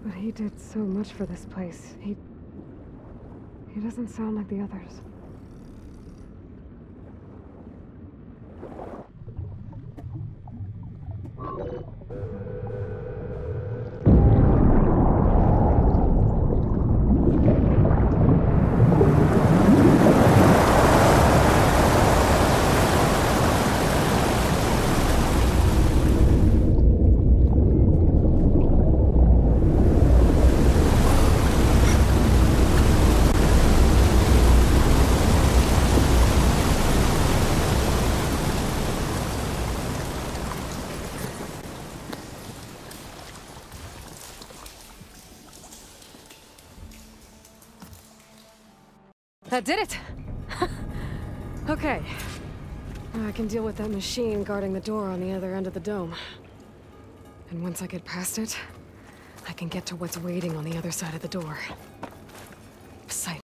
But he did so much for this place. He doesn't sound like the others. That did it! Okay. Now I can deal with that machine guarding the door on the other end of the dome. And once I get past it, I can get to what's waiting on the other side of the door. Psych.